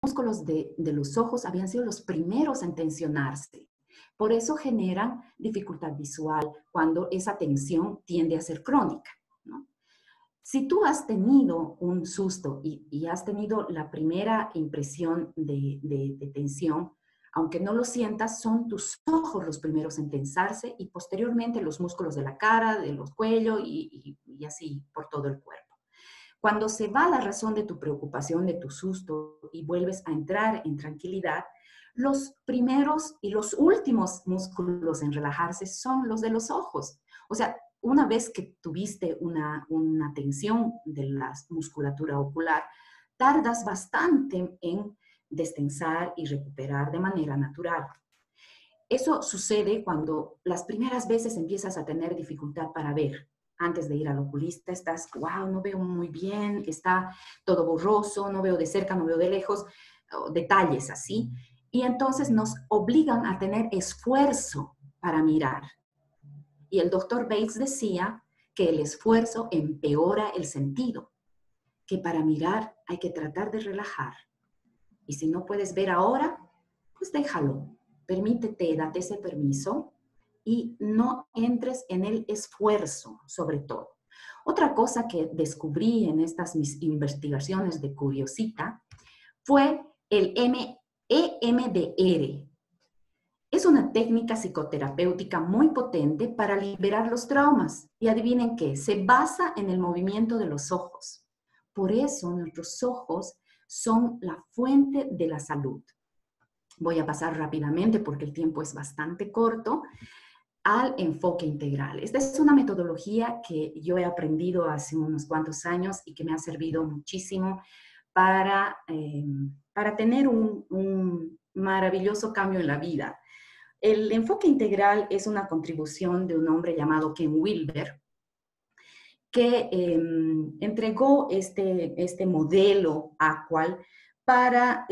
músculos de los ojos habían sido los primeros en tensionarse. Por eso generan dificultad visual cuando esa tensión tiende a ser crónica, ¿no? Si tú has tenido un susto y has tenido la primera impresión de tensión, aunque no lo sientas, son tus ojos los primeros en tensarse y posteriormente los músculos de la cara, de los cuellos y así por todo el cuerpo. Cuando se va la razón de tu preocupación, de tu susto y vuelves a entrar en tranquilidad, los primeros y los últimos músculos en relajarse son los de los ojos. O sea, una vez que tuviste una tensión de la musculatura ocular, tardas bastante en destensar y recuperar de manera natural. Eso sucede cuando las primeras veces empiezas a tener dificultad para ver. Antes de ir al oculista estás, wow, no veo muy bien, está todo borroso, no veo de cerca, no veo de lejos, detalles así. Y entonces nos obligan a tener esfuerzo para mirar. Y el doctor Bates decía que el esfuerzo empeora el sentido, que para mirar hay que tratar de relajar. Y si no puedes ver ahora, pues déjalo. Permítete, date ese permiso y no entres en el esfuerzo, sobre todo. Otra cosa que descubrí en estas mis investigaciones de curiosita fue el EMDR. Es una técnica psicoterapéutica muy potente para liberar los traumas. Y adivinen qué, se basa en el movimiento de los ojos. Por eso nuestros ojos son la fuente de la salud. Voy a pasar rápidamente porque el tiempo es bastante corto al enfoque integral. Esta es una metodología que yo he aprendido hace unos cuantos años y que me ha servido muchísimo para tener un maravilloso cambio en la vida. El enfoque integral es una contribución de un hombre llamado Ken Wilber, que entregó este modelo AQUAL para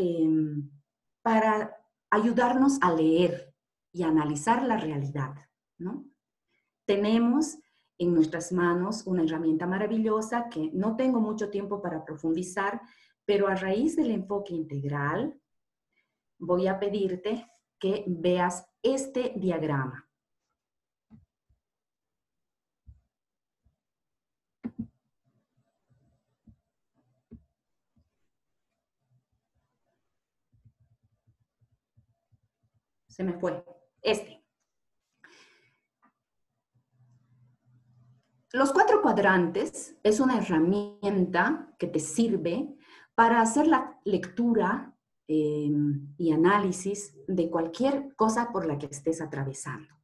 ayudarnos a leer y analizar la realidad, ¿no? Tenemos en nuestras manos una herramienta maravillosa que no tengo mucho tiempo para profundizar, pero a raíz del enfoque integral voy a pedirte que veas este diagrama. Se me fue. Los 4 cuadrantes es una herramienta que te sirve para hacer la lectura y análisis de cualquier cosa por la que estés atravesando.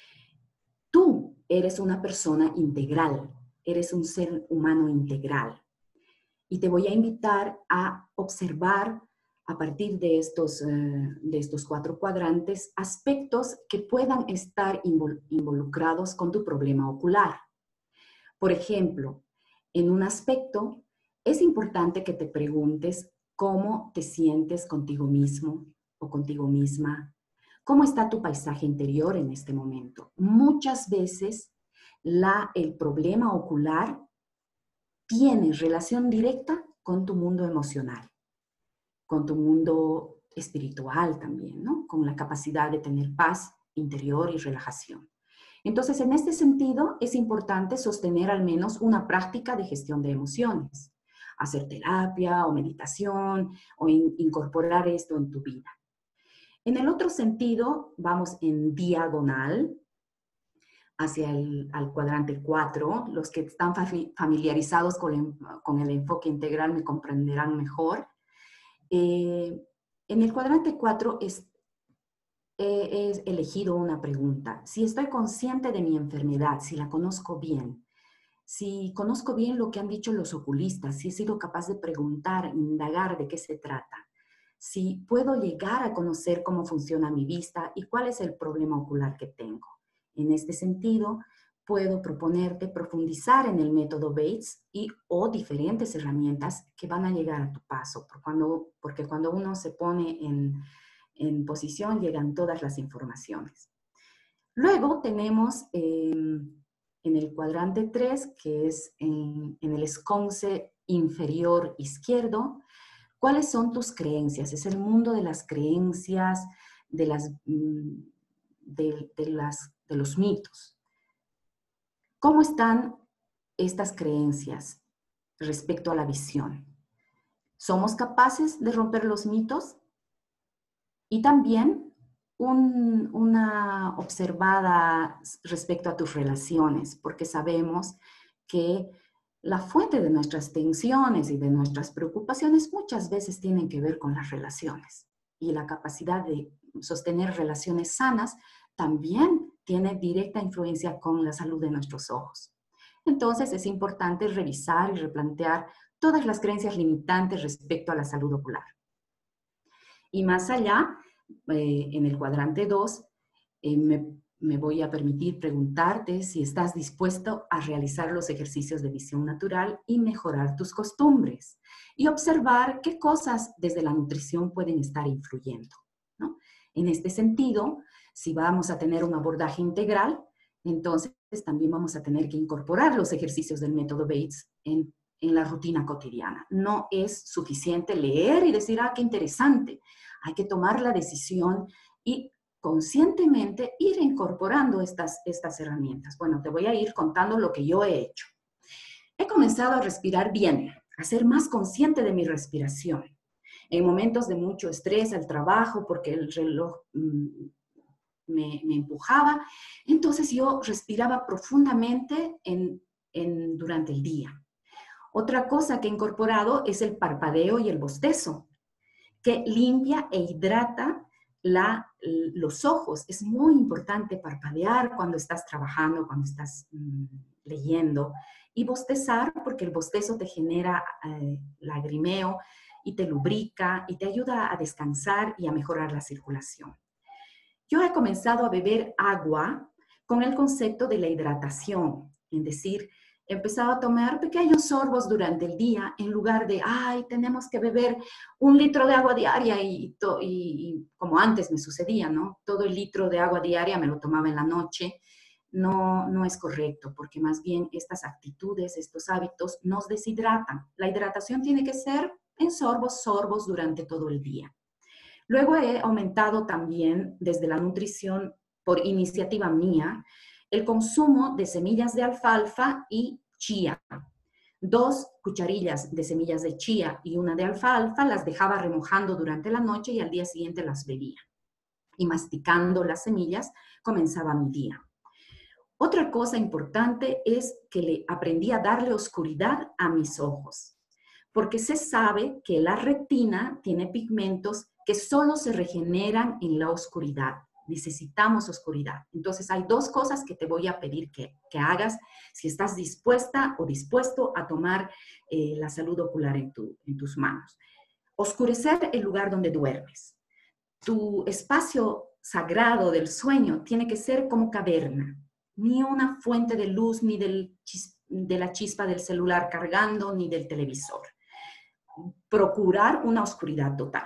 Tú eres una persona integral, eres un ser humano integral. Y te voy a invitar a observar a partir de estos 4 cuadrantes aspectos que puedan estar involucrados con tu problema ocular. Por ejemplo, en un aspecto es importante que te preguntes cómo te sientes contigo mismo o contigo misma. ¿Cómo está tu paisaje interior en este momento? Muchas veces el problema ocular tiene relación directa con tu mundo emocional, con tu mundo espiritual también, ¿no? Con la capacidad de tener paz interior y relajación. Entonces, en este sentido, es importante sostener al menos una práctica de gestión de emociones, hacer terapia o meditación o incorporar esto en tu vida. En el otro sentido, vamos en diagonal hacia al cuadrante 4. Los que están familiarizados con el enfoque integral me comprenderán mejor. En el cuadrante 4 he elegido una pregunta. Si estoy consciente de mi enfermedad, si la conozco bien, si conozco bien lo que han dicho los oculistas, si he sido capaz de preguntar, indagar de qué se trata, si puedo llegar a conocer cómo funciona mi vista y cuál es el problema ocular que tengo. En este sentido, puedo proponerte profundizar en el método Bates o diferentes herramientas que van a llegar a tu paso, porque cuando uno se pone en posición llegan todas las informaciones. Luego tenemos en el cuadrante 3, que es en el esconce inferior izquierdo, ¿Cuáles son tus creencias? Es el mundo de las creencias, de los mitos. ¿Cómo están estas creencias respecto a la visión? ¿Somos capaces de romper los mitos? Y también una observada respecto a tus relaciones, porque sabemos que la fuente de nuestras tensiones y de nuestras preocupaciones muchas veces tienen que ver con las relaciones. Y la capacidad de sostener relaciones sanas también tiene directa influencia con la salud de nuestros ojos. Entonces es importante revisar y replantear todas las creencias limitantes respecto a la salud ocular. Y más allá, en el cuadrante 2, me voy a permitir preguntarte si estás dispuesto a realizar los ejercicios de visión natural y mejorar tus costumbres y observar qué cosas desde la nutrición pueden estar influyendo, ¿no? En este sentido, si vamos a tener un abordaje integral, entonces también vamos a tener que incorporar los ejercicios del método Bates en la rutina cotidiana. No es suficiente leer y decir, ah, qué interesante. Hay que tomar la decisión y conscientemente ir incorporando estas herramientas. Bueno, te voy a ir contando lo que yo he hecho. He comenzado a respirar bien, a ser más consciente de mi respiración. En momentos de mucho estrés al trabajo, porque el reloj me empujaba, entonces yo respiraba profundamente durante el día. Otra cosa que he incorporado es el parpadeo y el bostezo, que limpia e hidrata los ojos. Es muy importante parpadear cuando estás trabajando, cuando estás leyendo, y bostezar, porque el bostezo te genera lagrimeo y te lubrica y te ayuda a descansar y a mejorar la circulación. Yo he comenzado a beber agua con el concepto de la hidratación, es decir, he empezado a tomar pequeños sorbos durante el día en lugar de, ay, tenemos que beber 1 litro de agua diaria y como antes me sucedía, ¿no? Todo el litro de agua diaria me lo tomaba en la noche. No es correcto, porque más bien estas actitudes, estos hábitos nos deshidratan. La hidratación tiene que ser en sorbos durante todo el día. Luego he aumentado también desde la nutrición, por iniciativa mía, el consumo de semillas de alfalfa y chía. 2 cucharillas de semillas de chía y 1 de alfalfa las dejaba remojando durante la noche y al día siguiente las bebía. Y masticando las semillas comenzaba mi día. Otra cosa importante es que le aprendí a darle oscuridad a mis ojos, porque se sabe que la retina tiene pigmentos que solo se regeneran en la oscuridad. Necesitamos oscuridad. Entonces hay 2 cosas que te voy a pedir que hagas si estás dispuesta o dispuesto a tomar la salud ocular en tus manos. Oscurecer el lugar donde duermes. Tu espacio sagrado del sueño tiene que ser como caverna. Ni una fuente de luz, ni de la chispa del celular cargando, ni del televisor. Procurar una oscuridad total.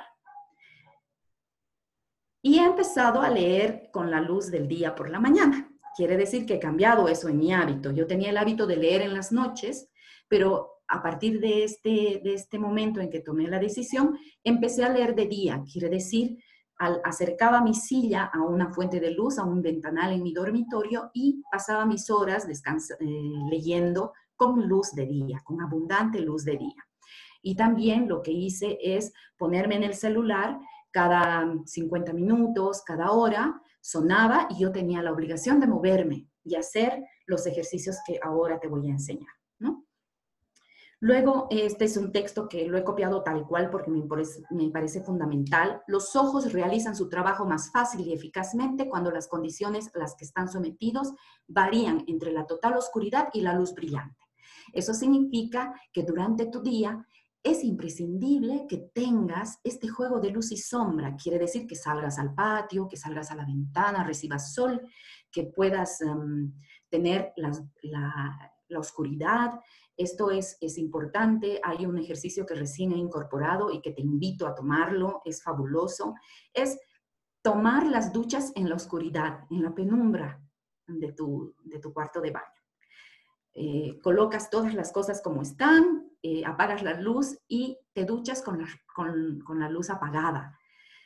Y he empezado a leer con la luz del día por la mañana. Quiere decir que he cambiado eso en mi hábito. Yo tenía el hábito de leer en las noches, pero a partir de este momento en que tomé la decisión, empecé a leer de día. Quiere decir, acercaba mi silla a una fuente de luz, a un ventanal en mi dormitorio y pasaba mis horas leyendo con luz de día, con abundante luz de día. Y también lo que hice es ponerme en el celular cada 50 minutos, cada hora, sonaba y yo tenía la obligación de moverme y hacer los ejercicios que ahora te voy a enseñar, ¿no? Luego, este es un texto que lo he copiado tal cual porque me parece fundamental. Los ojos realizan su trabajo más fácil y eficazmente cuando las condiciones a las que están sometidos varían entre la total oscuridad y la luz brillante. Eso significa que durante tu día es imprescindible que tengas este juego de luz y sombra. Quiere decir que salgas al patio, que salgas a la ventana, recibas sol, que puedas tener la oscuridad. Esto es importante. Hay un ejercicio que recién he incorporado y que te invito a tomarlo. Es fabuloso. Es tomar las duchas en la oscuridad, en la penumbra de tu cuarto de baño. Colocas todas las cosas como están, apagas la luz y te duchas con la luz apagada.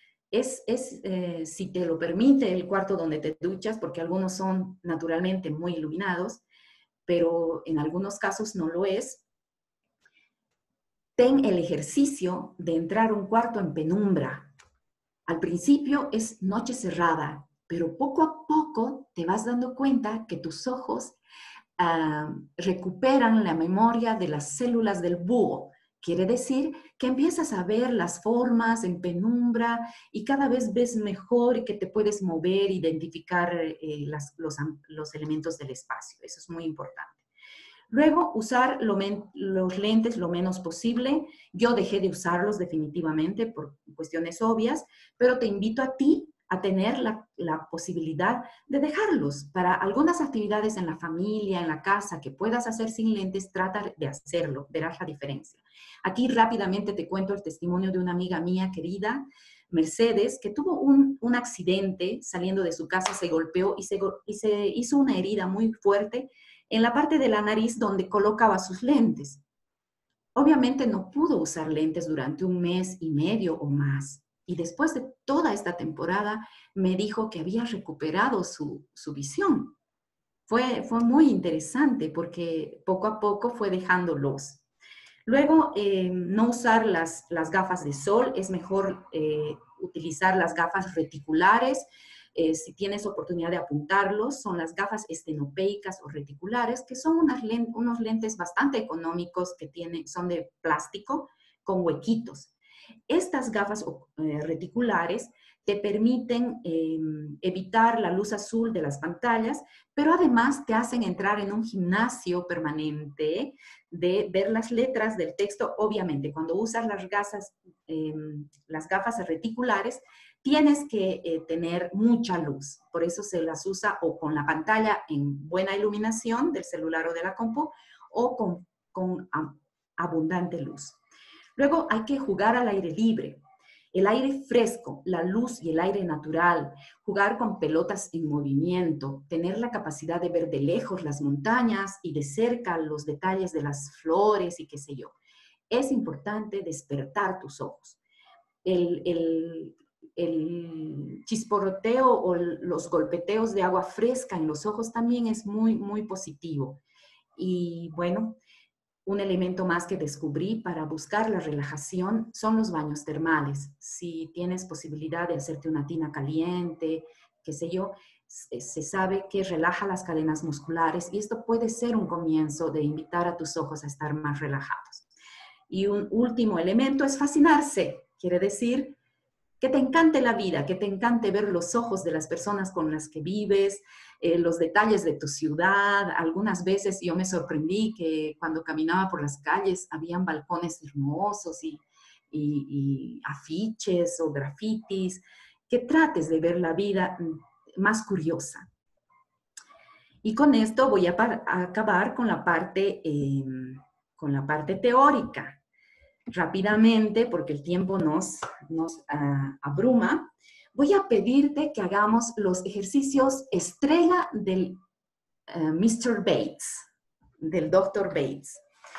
Si te lo permite el cuarto donde te duchas, porque algunos son naturalmente muy iluminados, pero en algunos casos no lo es. Ten el ejercicio de entrar a un cuarto en penumbra. Al principio es noche cerrada, pero poco a poco te vas dando cuenta que tus ojos recuperan la memoria de las células del búho. Quiere decir que empiezas a ver las formas en penumbra y cada vez ves mejor y que te puedes mover, identificar los elementos del espacio. Eso es muy importante. Luego, usar los lentes lo menos posible. Yo dejé de usarlos definitivamente por cuestiones obvias, pero te invito a ti a tener la posibilidad de dejarlos. Para algunas actividades en la familia, en la casa, que puedas hacer sin lentes, trata de hacerlo, verás la diferencia. Aquí rápidamente te cuento el testimonio de una amiga mía querida, Mercedes, que tuvo un accidente saliendo de su casa, se golpeó y se hizo una herida muy fuerte en la parte de la nariz donde colocaba sus lentes. Obviamente no pudo usar lentes durante 1 mes y medio o más. Y después de toda esta temporada me dijo que había recuperado su visión. Fue muy interesante porque poco a poco fue dejándolos. Luego, no usar las gafas de sol, es mejor utilizar las gafas reticulares. Si tienes oportunidad de apuntarlos, son las gafas estenopeicas o reticulares, que son unos lentes bastante económicos que son de plástico con huequitos. Estas gafas reticulares te permiten evitar la luz azul de las pantallas, pero además te hacen entrar en un gimnasio permanente de ver las letras del texto. Obviamente, cuando usas las gafas reticulares, tienes que tener mucha luz. Por eso se las usa o con la pantalla en buena iluminación del celular o de la compu, o con abundante luz. Luego hay que jugar al aire libre. El aire fresco, la luz y el aire natural, jugar con pelotas en movimiento, tener la capacidad de ver de lejos las montañas y de cerca los detalles de las flores y qué sé yo. Es importante despertar tus ojos. El chisporroteo o los golpeteos de agua fresca en los ojos también es muy, muy positivo. Y bueno, un elemento más que descubrí para buscar la relajación son los baños termales. Si tienes posibilidad de hacerte una tina caliente, qué sé yo, se sabe que relaja las cadenas musculares y esto puede ser un comienzo de invitar a tus ojos a estar más relajados. Y un último elemento es fascinarse. Quiere decir que te encante la vida, que te encante ver los ojos de las personas con las que vives, los detalles de tu ciudad. Algunas veces yo me sorprendí que cuando caminaba por las calles habían balcones hermosos y afiches o grafitis, que trates de ver la vida más curiosa. Y con esto voy a acabar con la parte teórica. Rápidamente, porque el tiempo nos abruma, voy a pedirte que hagamos los ejercicios estrella del Mr. Bates, del Dr. Bates.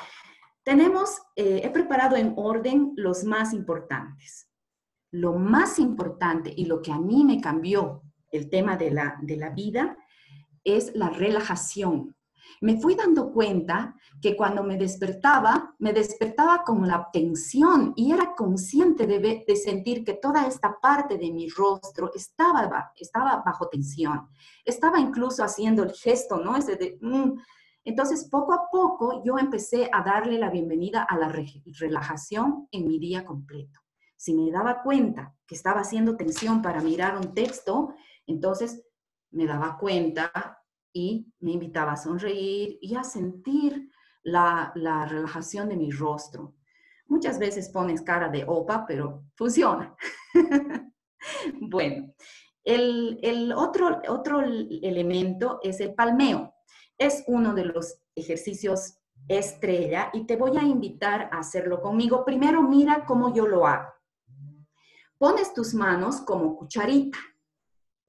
He preparado en orden los más importantes. Lo más importante y lo que a mí me cambió el tema de la vida es la relajación. Me fui dando cuenta que cuando me despertaba con la tensión y era consciente de sentir que toda esta parte de mi rostro estaba bajo tensión. Estaba incluso haciendo el gesto, ¿no? Ese de... Entonces, poco a poco, yo empecé a darle la bienvenida a la relajación en mi día completo. Si me daba cuenta que estaba haciendo tensión para mirar un texto, entonces me daba cuenta y me invitaba a sonreír y a sentir la relajación de mi rostro. Muchas veces pones cara de opa, pero funciona. Bueno, el otro elemento es el palmeo. Es uno de los ejercicios estrella y te voy a invitar a hacerlo conmigo. Primero mira cómo yo lo hago. Pones tus manos como cucharita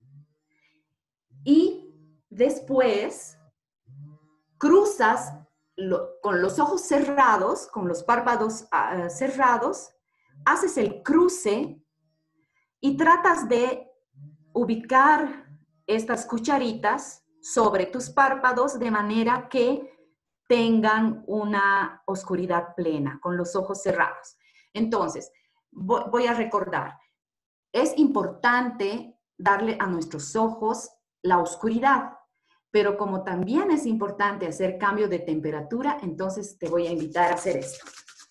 y después cruzas con los ojos cerrados, con los párpados cerrados, haces el cruce y tratas de ubicar estas cucharitas sobre tus párpados de manera que tengan una oscuridad plena, con los ojos cerrados. Entonces, voy a recordar, es importante darle a nuestros ojos la oscuridad, pero como también es importante hacer cambio de temperatura, entonces te voy a invitar a hacer esto.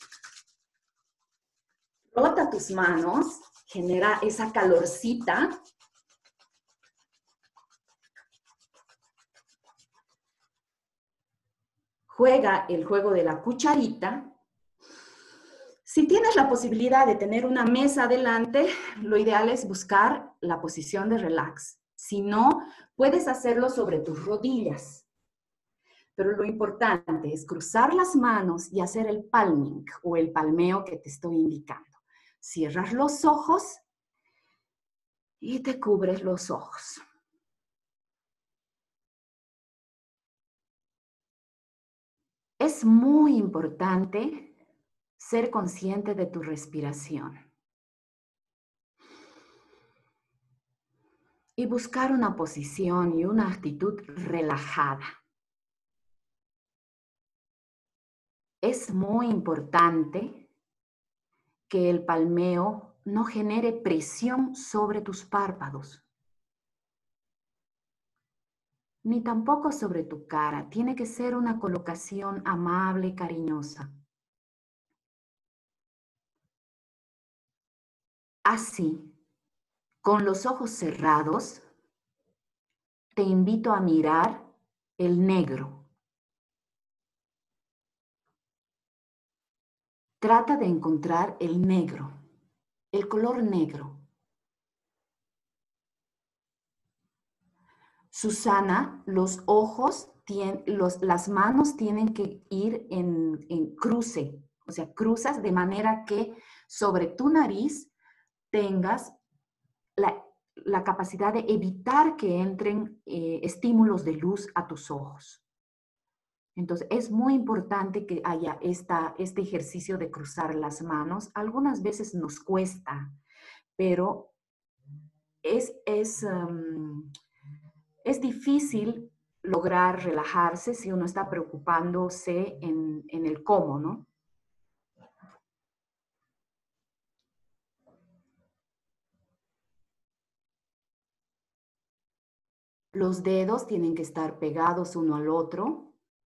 Frota tus manos, genera esa calorcita. Juega el juego de la cucharita. Si tienes la posibilidad de tener una mesa adelante, lo ideal es buscar la posición de relax. Si no, puedes hacerlo sobre tus rodillas. Pero lo importante es cruzar las manos y hacer el palming o el palmeo que te estoy indicando. Cierras los ojos y te cubres los ojos. Es muy importante ser consciente de tu respiración y buscar una posición y una actitud relajada. Es muy importante que el palmeo no genere presión sobre tus párpados, ni tampoco sobre tu cara. Tiene que ser una colocación amable y cariñosa. Así, con los ojos cerrados, te invito a mirar el negro. Trata de encontrar el negro, el color negro. Susana, los ojos, las manos tienen que ir en cruce, o sea, cruzas de manera que sobre tu nariz tengas la capacidad de evitar que entren estímulos de luz a tus ojos. Entonces, es muy importante que haya este ejercicio de cruzar las manos. Algunas veces nos cuesta, pero es difícil lograr relajarse si uno está preocupándose en el cómo, ¿no? Los dedos tienen que estar pegados uno al otro.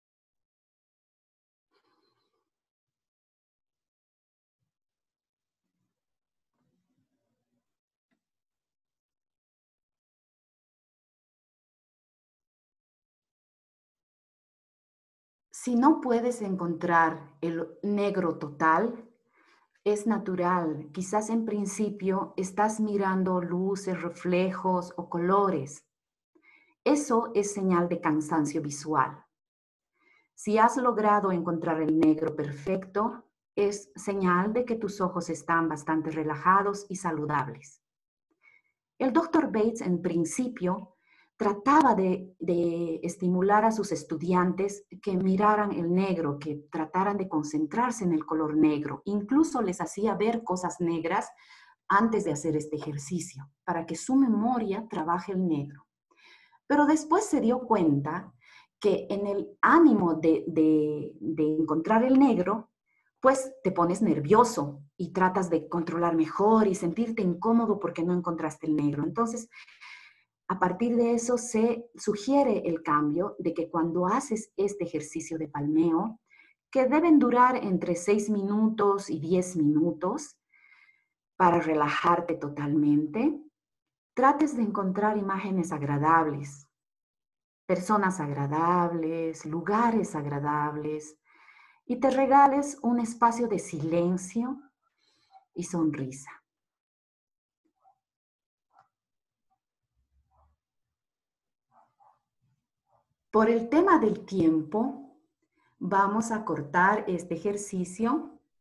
Si no puedes encontrar el negro total, es natural. Quizás en principio estás mirando luces, reflejos o colores. Eso es señal de cansancio visual. Si has logrado encontrar el negro perfecto, es señal de que tus ojos están bastante relajados y saludables. El Dr. Bates, en principio, trataba de estimular a sus estudiantes que miraran el negro, que trataran de concentrarse en el color negro. Incluso les hacía ver cosas negras antes de hacer este ejercicio, para que su memoria trabaje el negro. Pero después se dio cuenta que en el ánimo de encontrar el negro, pues te pones nervioso y tratas de controlar mejor y sentirte incómodo porque no encontraste el negro. Entonces, a partir de eso se sugiere el cambio de que cuando haces este ejercicio de palmeo, que deben durar entre 6 minutos y 10 minutos para relajarte totalmente, trates de encontrar imágenes agradables, personas agradables, lugares agradables, y te regales un espacio de silencio y sonrisa. Por el tema del tiempo, vamos a cortar este ejercicio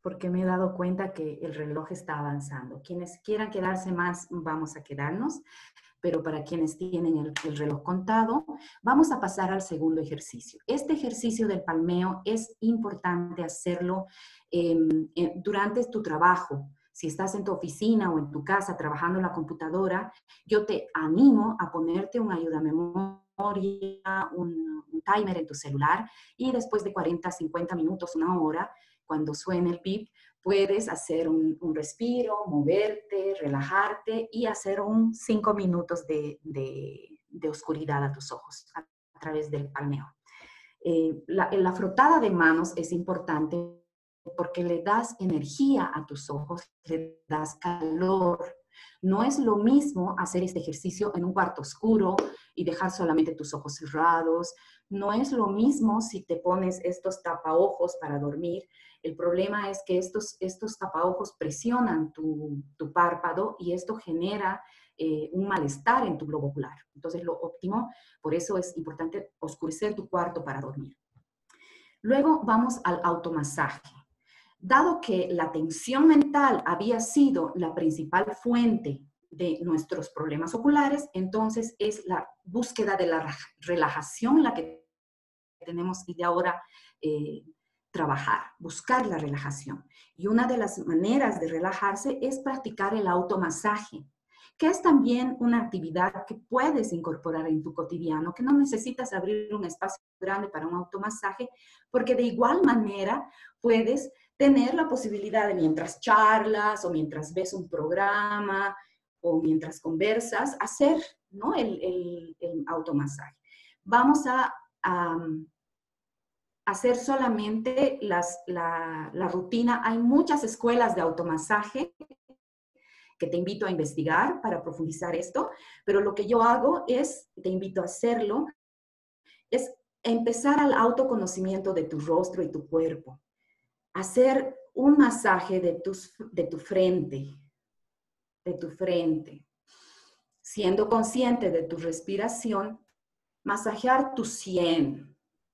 porque me he dado cuenta que el reloj está avanzando. Quienes quieran quedarse más, vamos a quedarnos, pero para quienes tienen el reloj contado, vamos a pasar al segundo ejercicio. Este ejercicio del palmeo es importante hacerlo durante tu trabajo. Si estás en tu oficina o en tu casa trabajando en la computadora, yo te animo a ponerte un ayudamemoria, un timer en tu celular, y después de 40, 50 minutos, una hora, cuando suene el bip, puedes hacer un respiro, moverte, relajarte y hacer 5 minutos de oscuridad a tus ojos a través del palmeo. La frotada de manos es importante porque le das energía a tus ojos, le das calor. No es lo mismo hacer este ejercicio en un cuarto oscuro y dejar solamente tus ojos cerrados. No es lo mismo si te pones estos tapaojos para dormir. El problema es que estos tapaojos presionan tu párpado y esto genera un malestar en tu globo ocular. Entonces, lo óptimo, por eso es importante oscurecer tu cuarto para dormir. Luego vamos al automasaje. Dado que la tensión mental había sido la principal fuente de nuestros problemas oculares, entonces es la búsqueda de la relajación la que tenemos que de ahora trabajar, buscar la relajación. Y una de las maneras de relajarse es practicar el automasaje, que es también una actividad que puedes incorporar en tu cotidiano, que no necesitas abrir un espacio grande para un automasaje, porque de igual manera puedes tener la posibilidad de, mientras charlas o mientras ves un programa o mientras conversas, hacer, ¿no?, el automasaje. Vamos a hacer solamente la rutina. Hay muchas escuelas de automasaje que te invito a investigar para profundizar esto, pero lo que yo hago es, te invito a hacerlo, es empezar al autoconocimiento de tu rostro y tu cuerpo. Hacer un masaje de tu frente, siendo consciente de tu respiración, masajear tu sien.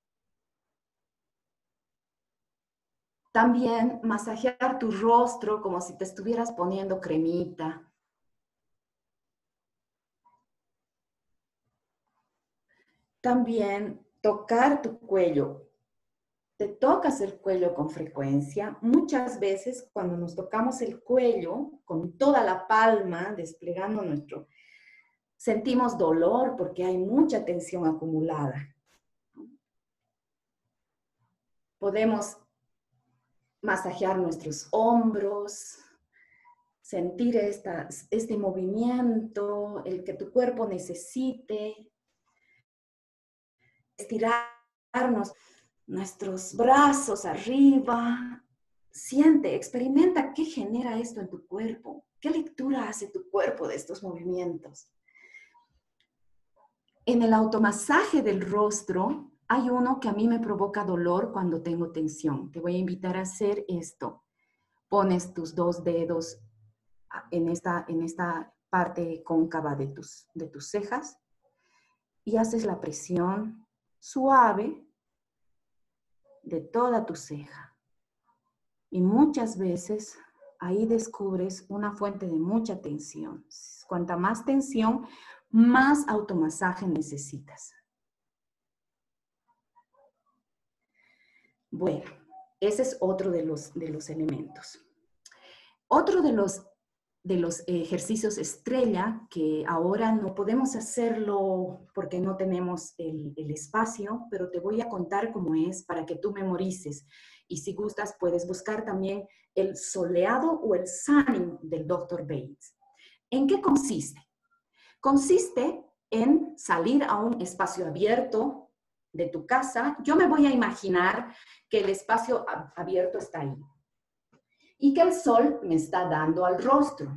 También masajear tu rostro como si te estuvieras poniendo cremita. También tocar tu cuello. Te tocas el cuello con frecuencia. Muchas veces cuando nos tocamos el cuello con toda la palma, desplegando sentimos dolor porque hay mucha tensión acumulada. Podemos masajear nuestros hombros, sentir este movimiento, el que tu cuerpo necesite, estirarnos nuestros brazos arriba. Siente, experimenta qué genera esto en tu cuerpo, qué lectura hace tu cuerpo de estos movimientos. En el automasaje del rostro hay uno que a mí me provoca dolor cuando tengo tensión. Te voy a invitar a hacer esto. Pones tus 2 dedos en esta parte cóncava de tus cejas y haces la presión suave de toda tu ceja. Y muchas veces ahí descubres una fuente de mucha tensión. Cuanta más tensión, más automasaje necesitas. Bueno, ese es otro de los elementos. Otro de los ejercicios estrella, que ahora no podemos hacerlo porque no tenemos el espacio, pero te voy a contar cómo es para que tú memorices. Y si gustas, puedes buscar también el soleado o el sunning del Dr. Bates. ¿En qué consiste? Consiste en salir a un espacio abierto de tu casa. Yo me voy a imaginar que el espacio abierto está ahí y que el sol me está dando al rostro.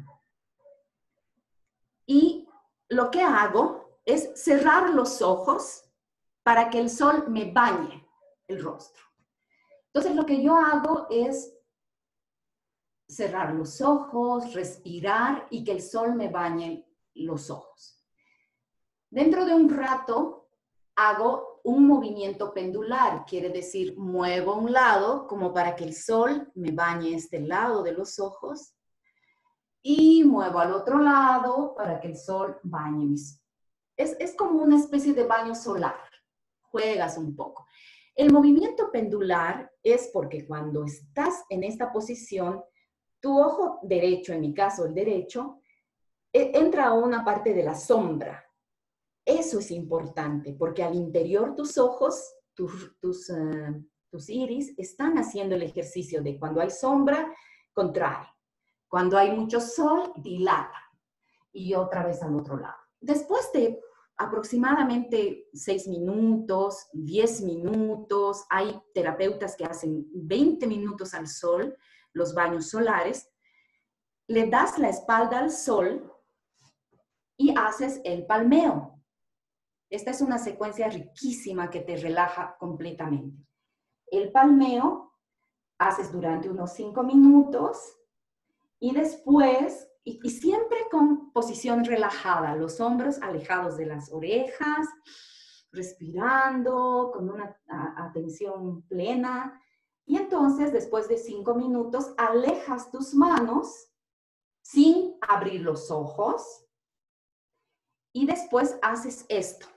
Y lo que hago es cerrar los ojos para que el sol me bañe el rostro. Entonces, lo que yo hago es cerrar los ojos, respirar y que el sol me bañe los ojos. Dentro de un rato hago un movimiento pendular, quiere decir, muevo a un lado como para que el sol me bañe este lado de los ojos y muevo al otro lado para que el sol bañe mis... Es como una especie de baño solar, juegas un poco. El movimiento pendular es porque cuando estás en esta posición, tu ojo derecho, en mi caso el derecho, entra a una parte de la sombra. Eso es importante, porque al interior tus ojos, tus iris, están haciendo el ejercicio de cuando hay sombra, contrae. Cuando hay mucho sol, dilata. Y otra vez al otro lado. Después de aproximadamente 6 minutos, 10 minutos, hay terapeutas que hacen 20 minutos al sol, los baños solares, le das la espalda al sol y haces el palmeo. Esta es una secuencia riquísima que te relaja completamente. El palmeo haces durante unos 5 minutos y después, y siempre con posición relajada, los hombros alejados de las orejas, respirando con una atención plena. Y entonces, después de 5 minutos, alejas tus manos sin abrir los ojos y después haces esto.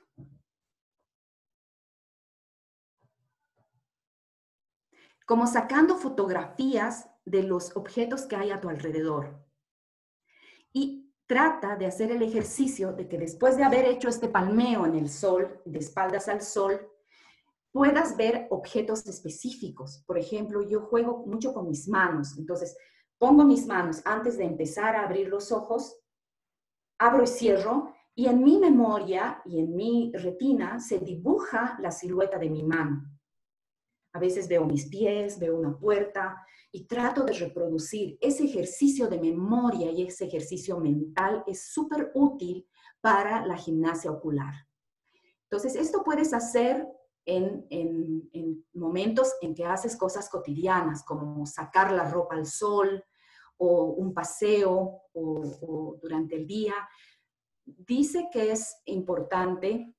Como sacando fotografías de los objetos que hay a tu alrededor. Y trata de hacer el ejercicio de que después de haber hecho este palmeo en el sol, de espaldas al sol, puedas ver objetos específicos. Por ejemplo, yo juego mucho con mis manos. Entonces, pongo mis manos antes de empezar a abrir los ojos, abro y cierro, y en mi memoria y en mi retina se dibuja la silueta de mi mano. A veces veo mis pies, veo una puerta y trato de reproducir ese ejercicio de memoria y ese ejercicio mental es súper útil para la gimnasia ocular. Entonces, esto puedes hacer en momentos en que haces cosas cotidianas, como sacar la ropa al sol o un paseo o durante el día. Dice que es importante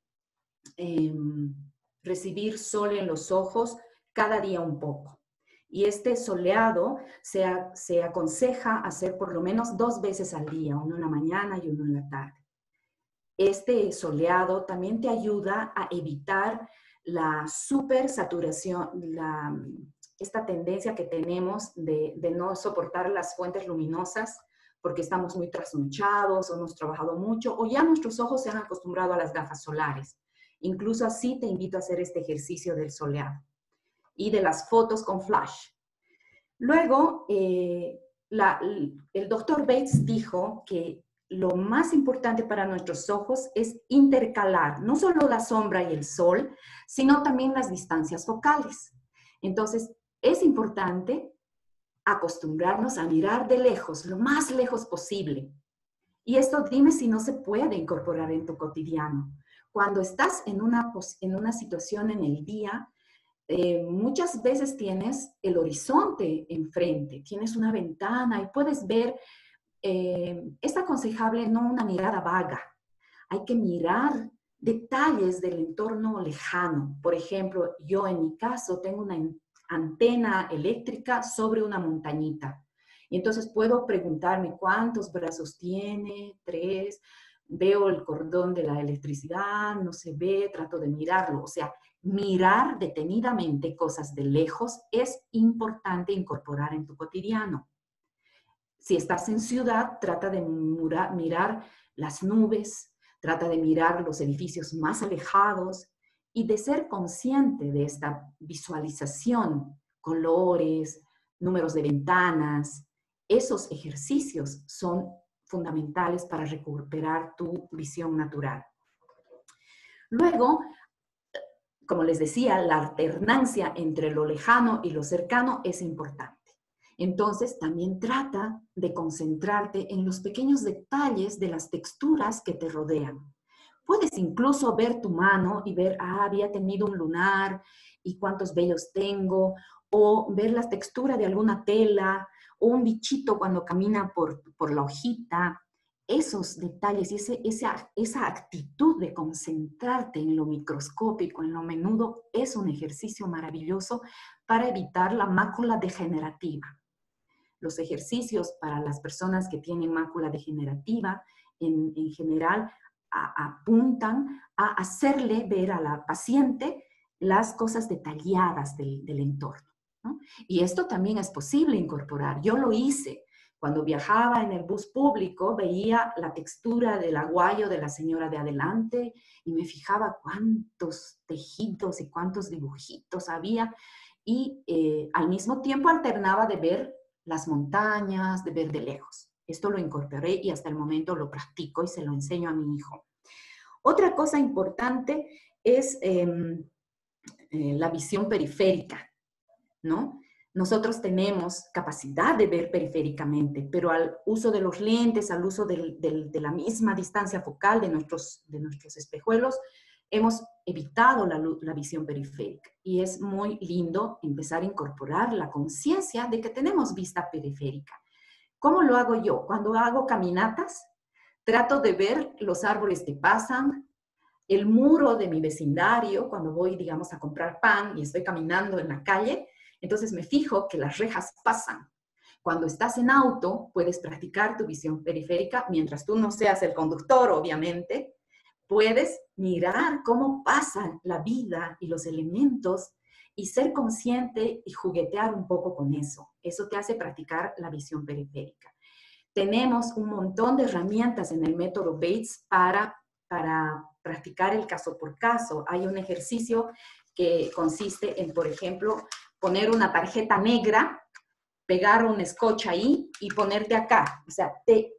recibir sol en los ojos cada día un poco. Y este soleado se aconseja hacer por lo menos 2 veces al día, uno en la mañana y uno en la tarde. Este soleado también te ayuda a evitar la supersaturación, esta tendencia que tenemos de no soportar las fuentes luminosas porque estamos muy trasnochados o hemos trabajado mucho o ya nuestros ojos se han acostumbrado a las gafas solares. Incluso así te invito a hacer este ejercicio del soleado y de las fotos con flash. Luego, el doctor Bates dijo que lo más importante para nuestros ojos es intercalar no solo la sombra y el sol, sino también las distancias focales. Entonces, es importante acostumbrarnos a mirar de lejos, lo más lejos posible. Y esto dime si no se puede incorporar en tu cotidiano. Cuando estás en una situación en el día, muchas veces tienes el horizonte enfrente, tienes una ventana y puedes ver, es aconsejable no una mirada vaga, hay que mirar detalles del entorno lejano. Por ejemplo, yo en mi caso tengo una antena eléctrica sobre una montañita. Y entonces puedo preguntarme cuántos brazos tiene, 3, veo el cordón de la electricidad, no se ve, trato de mirarlo. O sea, mirar detenidamente cosas de lejos es importante incorporar en tu cotidiano. Si estás en ciudad, trata de mirar las nubes, trata de mirar los edificios más alejados y de ser consciente de esta visualización, colores, números de ventanas. Esos ejercicios son fundamentales para recuperar tu visión natural. Luego, como les decía, la alternancia entre lo lejano y lo cercano es importante. Entonces, también trata de concentrarte en los pequeños detalles de las texturas que te rodean. Puedes incluso ver tu mano y ver, había tenido un lunar y cuántos vellos tengo, o ver la textura de alguna tela, o un bichito cuando camina por la hojita. esos detalles y esa actitud de concentrarte en lo microscópico, en lo menudo, es un ejercicio maravilloso para evitar la mácula degenerativa. Los ejercicios para las personas que tienen mácula degenerativa, en general, apuntan a hacerle ver a la paciente las cosas detalladas del entorno, ¿no? Y esto también es posible incorporar. Yo lo hice. Cuando viajaba en el bus público, veía la textura del aguayo de la señora de adelante y me fijaba cuántos tejidos y cuántos dibujitos había. Y al mismo tiempo alternaba de ver las montañas, de ver de lejos. Esto lo incorporé y hasta el momento lo practico y se lo enseño a mi hijo. Otra cosa importante es la visión periférica, ¿no? Nosotros tenemos capacidad de ver periféricamente, pero al uso de los lentes, al uso de la misma distancia focal de nuestros espejuelos, hemos evitado la visión periférica. Y es muy lindo empezar a incorporar la conciencia de que tenemos vista periférica. ¿Cómo lo hago yo? Cuando hago caminatas, trato de ver los árboles que pasan, el muro de mi vecindario, cuando voy, digamos, a comprar pan y estoy caminando en la calle, entonces me fijo que las rejas pasan. Cuando estás en auto, puedes practicar tu visión periférica, mientras tú no seas el conductor, obviamente, puedes mirar cómo pasan la vida y los elementos y ser consciente y juguetear un poco con eso. Eso te hace practicar la visión periférica. Tenemos un montón de herramientas en el método Bates para practicar el caso por caso. Hay un ejercicio que consiste en, por ejemplo, poner una tarjeta negra, pegar un scotch ahí y ponerte acá. O sea, te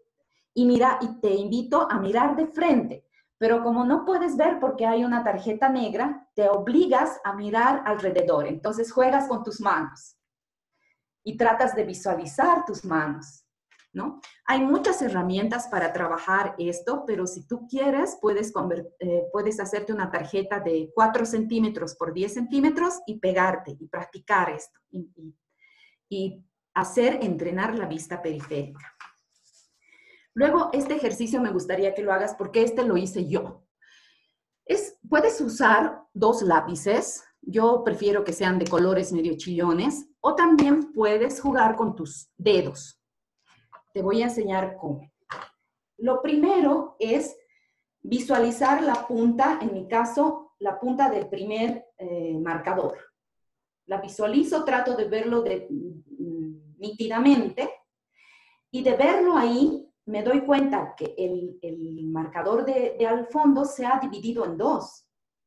invito a mirar de frente. Pero como no puedes ver porque hay una tarjeta negra, te obligas a mirar alrededor. Entonces juegas con tus manos y tratas de visualizar tus manos, ¿no? Hay muchas herramientas para trabajar esto, pero si tú quieres, puedes hacerte una tarjeta de 4 centímetros por 10 centímetros y pegarte y practicar esto y entrenar la vista periférica. Luego, este ejercicio me gustaría que lo hagas porque este lo hice yo. Puedes usar 2 lápices. Yo prefiero que sean de colores medio chillones. O también puedes jugar con tus dedos. Te voy a enseñar cómo. Lo primero es visualizar la punta, en mi caso, la punta del primer marcador. La visualizo, trato de verlo nítidamente. Y de verlo ahí, me doy cuenta que el marcador de al fondo se ha dividido en 2.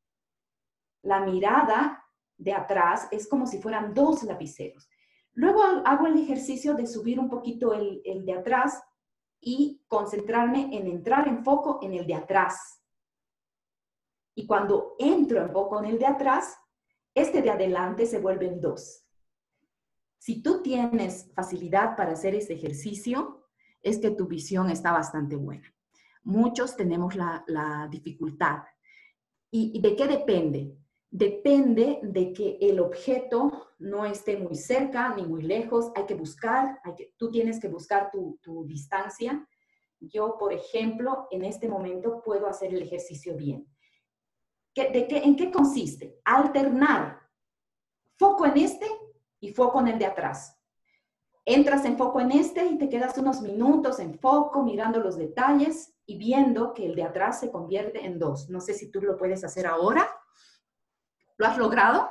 La mirada de atrás es como si fueran 2 lapiceros. Luego hago el ejercicio de subir un poquito el de atrás y concentrarme en entrar en foco en el de atrás. Y cuando entro en foco en el de atrás, este de adelante se vuelve en 2. Si tú tienes facilidad para hacer este ejercicio, es que tu visión está bastante buena. Muchos tenemos la dificultad. ¿Y de qué depende? Depende de que el objeto no esté muy cerca ni muy lejos. Hay que buscar, tú tienes que buscar tu distancia. Yo, por ejemplo, en este momento puedo hacer el ejercicio bien. ¿En qué consiste? Alternar foco en este y foco en el de atrás. Entras en foco en este y te quedas unos minutos en foco, mirando los detalles y viendo que el de atrás se convierte en 2. No sé si tú lo puedes hacer ahora. ¿Lo has logrado?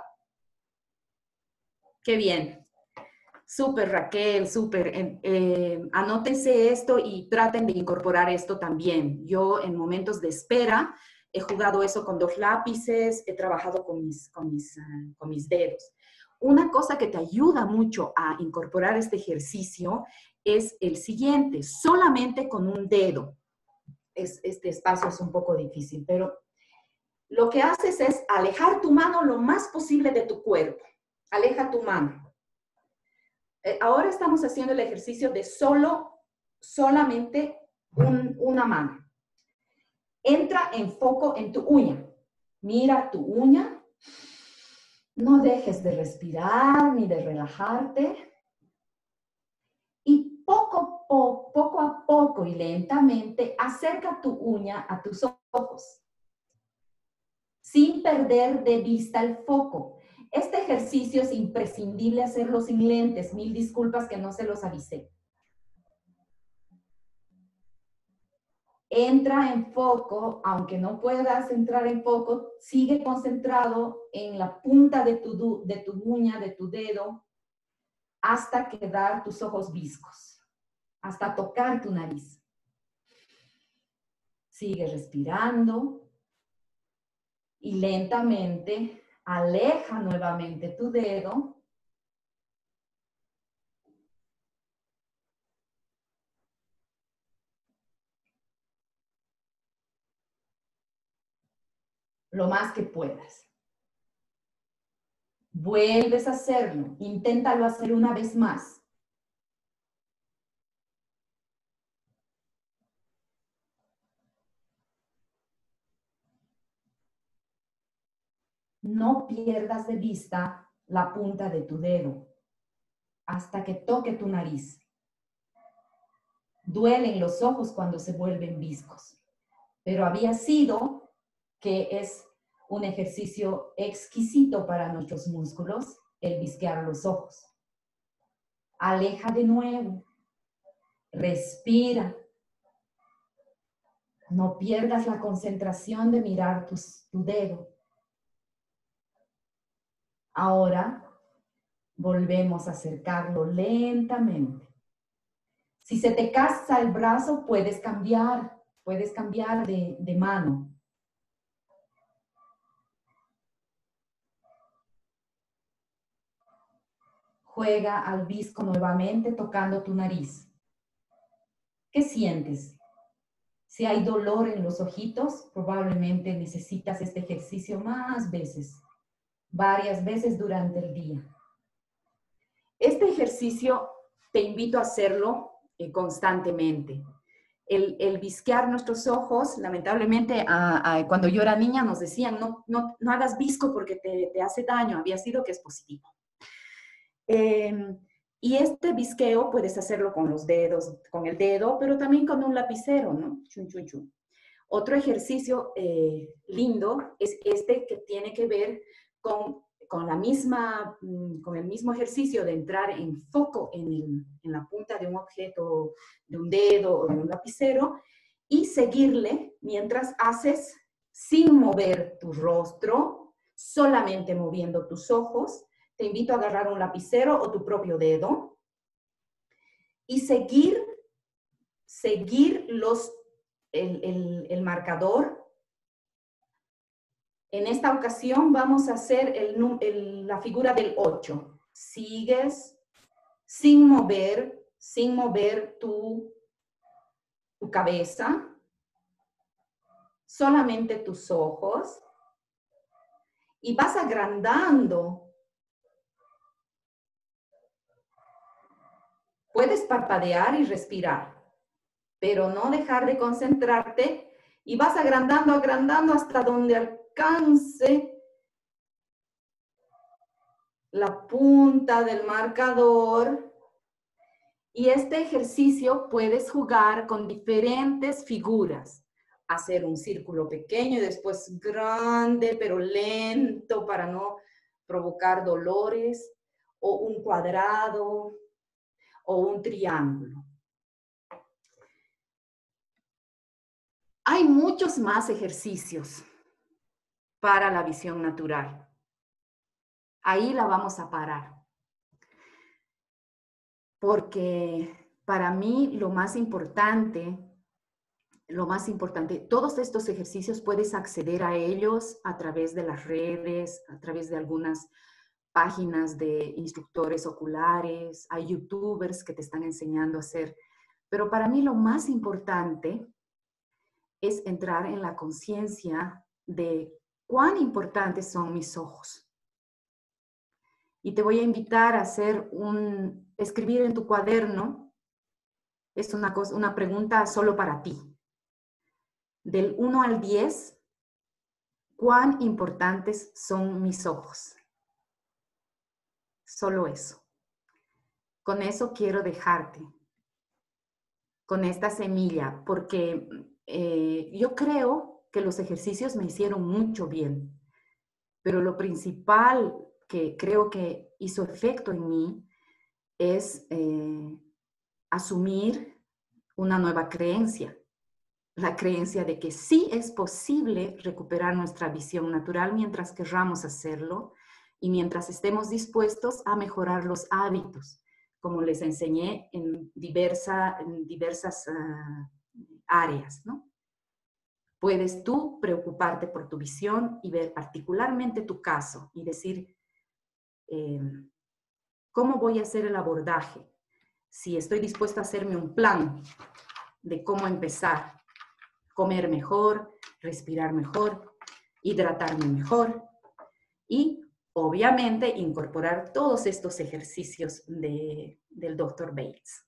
¡Qué bien! Súper, Raquel, súper. Anótense esto y traten de incorporar esto también. Yo en momentos de espera he jugado eso con 2 lápices, he trabajado con mis dedos. Una cosa que te ayuda mucho a incorporar este ejercicio es el siguiente, solamente con un dedo. Este espacio es un poco difícil, pero lo que haces es alejar tu mano lo más posible de tu cuerpo. Aleja tu mano. Ahora estamos haciendo el ejercicio de solamente una mano. Entra en foco en tu uña. Mira tu uña. No dejes de respirar ni de relajarte. Y poco a poco a poco y lentamente acerca tu uña a tus ojos, sin perder de vista el foco. Este ejercicio es imprescindible hacerlo sin lentes. Mil disculpas que no se los avisé. Entra en foco, aunque no puedas entrar en foco, sigue concentrado en la punta de tu uña, de tu dedo, hasta quedar tus ojos viscos, hasta tocar tu nariz. Sigue respirando y lentamente aleja nuevamente tu dedo. Lo más que puedas. Vuelves a hacerlo. Inténtalo hacer una vez más. No pierdas de vista la punta de tu dedo hasta que toque tu nariz. Duelen los ojos cuando se vuelven viscos, pero había sido que es un ejercicio exquisito para nuestros músculos el visquear los ojos. Aleja de nuevo, respira. No pierdas la concentración de mirar tu dedo. Ahora volvemos a acercarlo lentamente. Si se te cansa el brazo, puedes cambiar de mano. Juega al visco nuevamente tocando tu nariz. ¿Qué sientes? Si hay dolor en los ojitos, probablemente necesitas este ejercicio más veces, varias veces durante el día. Este ejercicio te invito a hacerlo constantemente. El visquear nuestros ojos, lamentablemente, cuando yo era niña nos decían, no hagas visco porque te hace daño, había sido que es positivo. Y este visqueo puedes hacerlo con los dedos, con el dedo, pero también con un lapicero, ¿no? Chun, chun, chun. Otro ejercicio lindo es este que tiene que ver con el mismo ejercicio de entrar en foco en la punta de un objeto, de un dedo o de un lapicero, y seguirle mientras haces sin mover tu rostro, solamente moviendo tus ojos. Te invito a agarrar un lapicero o tu propio dedo y seguir el marcador. En esta ocasión vamos a hacer la figura del 8. Sigues sin mover tu cabeza, solamente tus ojos, y vas agrandando. Puedes parpadear y respirar, pero no dejar de concentrarte, y vas agrandando, agrandando hasta donde alcance la punta del marcador. Y este ejercicio puedes jugar con diferentes figuras. Hacer un círculo pequeño y después grande, pero lento para no provocar dolores, o un cuadrado, o un triángulo. Hay muchos más ejercicios para la visión natural. Ahí la vamos a parar. Porque para mí lo más importante, todos estos ejercicios puedes acceder a ellos a través de las redes, a través de algunas páginas de instructores oculares, hay youtubers que te están enseñando a hacer. Pero para mí lo más importante es entrar en la conciencia de cuán importantes son mis ojos. Y te voy a invitar a escribir en tu cuaderno, es una pregunta solo para ti. Del 1 al 10, ¿cuán importantes son mis ojos? Solo eso. Con eso quiero dejarte. con esta semilla, porque yo creo que los ejercicios me hicieron mucho bien, pero lo principal que creo que hizo efecto en mí es asumir una nueva creencia, la creencia de que sí es posible recuperar nuestra visión natural mientras querramos hacerlo y mientras estemos dispuestos a mejorar los hábitos, como les enseñé en diversas áreas, ¿no? Puedes tú preocuparte por tu visión y ver particularmente tu caso y decir, ¿cómo voy a hacer el abordaje? Si estoy dispuesta a hacerme un plan de cómo empezar, comer mejor, respirar mejor, hidratarme mejor y obviamente incorporar todos estos ejercicios del Dr. Bates.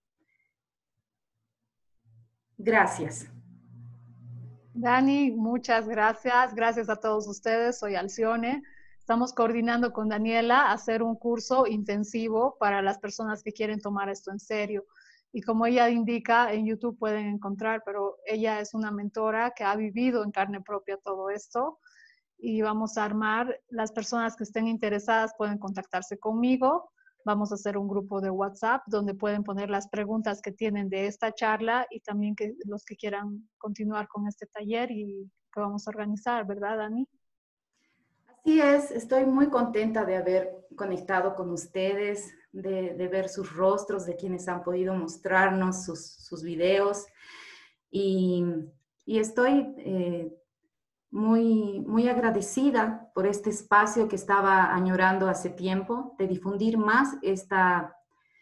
Gracias. Dani, muchas gracias. Gracias a todos ustedes. Soy Alcione. Estamos coordinando con Daniela hacer un curso intensivo para las personas que quieren tomar esto en serio. Y como ella indica, en YouTube pueden encontrar, pero ella es una mentora que ha vivido en carne propia todo esto. Y vamos a armar, las personas que estén interesadas pueden contactarse conmigo. Vamos a hacer un grupo de WhatsApp donde pueden poner las preguntas que tienen de esta charla y también que los que quieran continuar con este taller y que vamos a organizar, ¿verdad, Dani? Así es, estoy muy contenta de haber conectado con ustedes, de ver sus rostros, de quienes han podido mostrarnos sus videos y estoy muy agradecida por este espacio que estaba añorando hace tiempo, de difundir más esta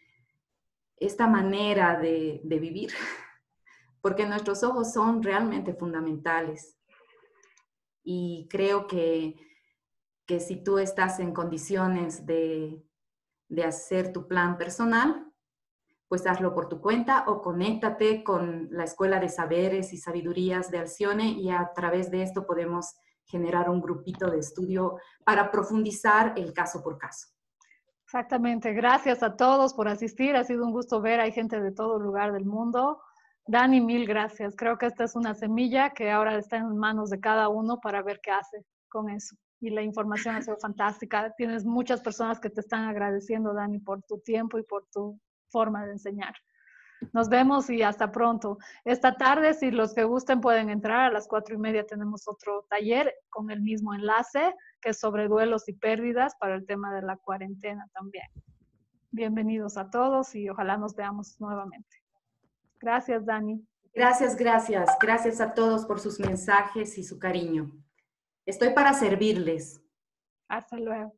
manera de vivir, porque nuestros ojos son realmente fundamentales. Y creo que si tú estás en condiciones de hacer tu plan personal, pues hazlo por tu cuenta o conéctate con la Escuela de Saberes y Sabidurías de Alcione y a través de esto podemos generar un grupito de estudio para profundizar el caso por caso. Exactamente. Gracias a todos por asistir. Ha sido un gusto ver. Hay gente de todo lugar del mundo. Dani, mil gracias. Creo que esta es una semilla que ahora está en manos de cada uno para ver qué hace con eso. Y la información ha sido fantástica. Tienes muchas personas que te están agradeciendo, Dani, por tu tiempo y por tu forma de enseñar. Nos vemos y hasta pronto. Esta tarde, si los que gusten pueden entrar, a las 4:30 tenemos otro taller con el mismo enlace, que es sobre duelos y pérdidas para el tema de la cuarentena también. Bienvenidos a todos y ojalá nos veamos nuevamente. Gracias, Dani. Gracias, gracias. Gracias a todos por sus mensajes y su cariño. Estoy para servirles. Hasta luego.